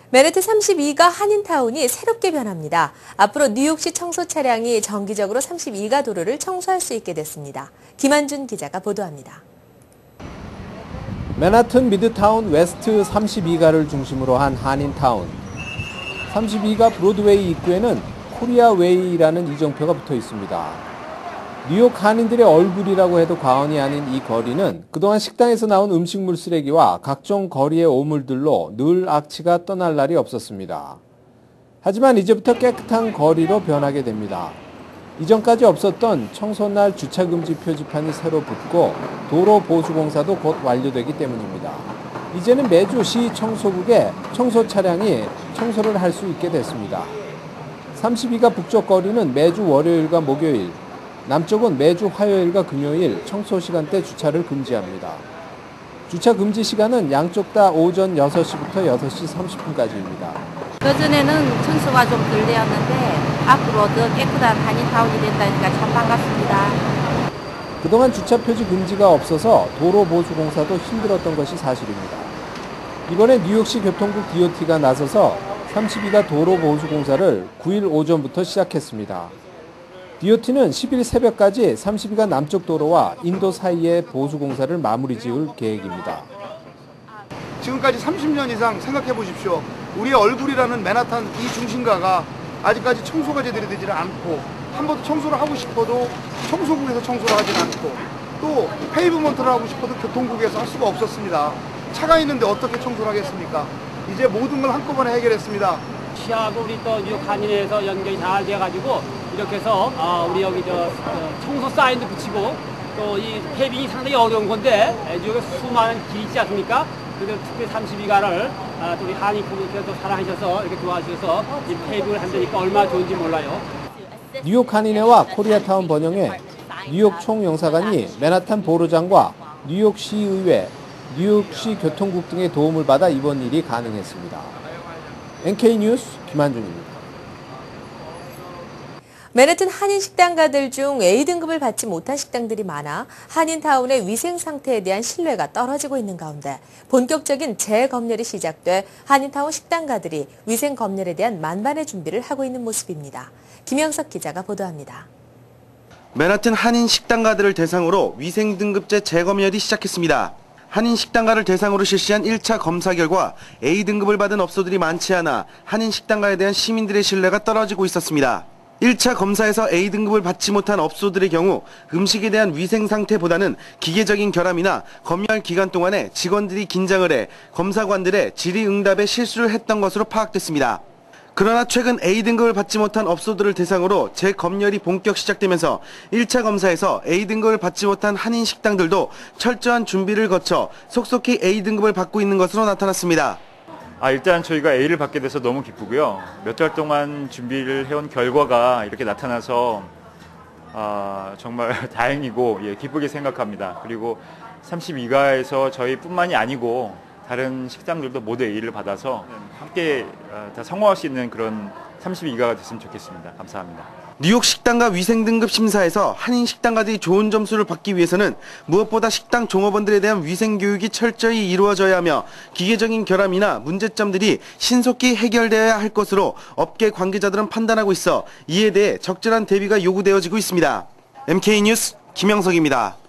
맨해튼 32가 한인타운이 새롭게 변합니다. 앞으로 뉴욕시 청소 차량이 정기적으로 32가 도로를 청소할 수 있게 됐습니다. 김한준 기자가 보도합니다. 맨하튼 미드타운 웨스트 32가를 중심으로 한 한인타운. 32가 브로드웨이 입구에는 코리아웨이라는 이정표가 붙어 있습니다. 뉴욕 한인들의 얼굴이라고 해도 과언이 아닌 이 거리는 그동안 식당에서 나온 음식물 쓰레기와 각종 거리의 오물들로 늘 악취가 떠날 날이 없었습니다. 하지만 이제부터 깨끗한 거리로 변하게 됩니다. 이전까지 없었던 청소날 주차금지 표지판이 새로 붙고 도로 보수공사도 곧 완료되기 때문입니다. 이제는 매주 시 청소국에 청소 차량이 청소를 할 수 있게 됐습니다. 32가 북쪽 거리는 매주 월요일과 목요일, 남쪽은 매주 화요일과 금요일 청소 시간대 주차를 금지합니다. 주차 금지 시간은 양쪽 다 오전 6시부터 6시 30분까지입니다. 그전에는 청소가 좀 덜 되었는데 앞으로 더 깨끗한 한인타운이 된다니까 참 반갑습니다. 그동안 주차 표지 금지가 없어서 도로보수공사도 힘들었던 것이 사실입니다. 이번에 뉴욕시 교통국 DOT가 나서서 32가 도로보수공사를 9일 오전부터 시작했습니다. DOT는 10일 새벽까지 32가 남쪽 도로와 인도 사이의 보수공사를 마무리 지을 계획입니다. 지금까지 30년 이상 생각해 보십시오. 우리의 얼굴이라는 맨하탄 이 중심가가 아직까지 청소가 제대로 되지는 않고 한 번도 청소를 하고 싶어도 청소국에서 청소를 하진 않고 또 페이브먼트를 하고 싶어도 교통국에서 할 수가 없었습니다. 차가 있는데 어떻게 청소를 하겠습니까? 이제 모든 걸 한꺼번에 해결했습니다. 시하고 우리 또 뉴욕 한인에서 연결이 잘 돼가지고 이렇게 해서 우리 여기 청소 사인도 붙이고 또 이 페이빙이 상당히 어려운 건데 뉴욕에 수많은 길이 있지 않습니까? 그래서 특히 32가를 또 우리 한인 커뮤니티가 사랑하셔서 이렇게 도와주셔서 이 페이빙을 한다니까 얼마나 좋은지 몰라요. 뉴욕 한인회와 코리아타운 번영회, 뉴욕 총영사관이 맨하탄 보로장과 뉴욕시의회, 뉴욕시 교통국 등의 도움을 받아 이번 일이 가능했습니다. NK뉴스 김한준입니다. 맨해튼 한인 식당가들 중 A등급을 받지 못한 식당들이 많아 한인타운의 위생 상태에 대한 신뢰가 떨어지고 있는 가운데 본격적인 재검열이 시작돼 한인타운 식당가들이 위생 검열에 대한 만반의 준비를 하고 있는 모습입니다. 김영석 기자가 보도합니다. 맨하튼 한인 식당가들을 대상으로 위생 등급제 재검열이 시작했습니다. 한인 식당가를 대상으로 실시한 1차 검사 결과 A등급을 받은 업소들이 많지 않아 한인 식당가에 대한 시민들의 신뢰가 떨어지고 있었습니다. 1차 검사에서 A등급을 받지 못한 업소들의 경우 음식에 대한 위생 상태보다는 기계적인 결함이나 검열 기간 동안에 직원들이 긴장을 해 검사관들의 질의응답에 실수를 했던 것으로 파악됐습니다. 그러나 최근 A등급을 받지 못한 업소들을 대상으로 재검열이 본격 시작되면서 1차 검사에서 A등급을 받지 못한 한인 식당들도 철저한 준비를 거쳐 속속히 A등급을 받고 있는 것으로 나타났습니다. 일단 저희가 A를 받게 돼서 너무 기쁘고요. 몇 달 동안 준비를 해온 결과가 이렇게 나타나서 정말 다행이고 기쁘게 생각합니다. 그리고 32가에서 저희뿐만이 아니고 다른 식당들도 모두 A를 받아서 함께 다 성공할 수 있는 그런 32가가 됐으면 좋겠습니다. 감사합니다. 뉴욕 식당가 위생 등급 심사에서 한인 식당가들이 좋은 점수를 받기 위해서는 무엇보다 식당 종업원들에 대한 위생 교육이 철저히 이루어져야 하며 기계적인 결함이나 문제점들이 신속히 해결되어야 할 것으로 업계 관계자들은 판단하고 있어 이에 대해 적절한 대비가 요구되어지고 있습니다. MK뉴스 김영석입니다.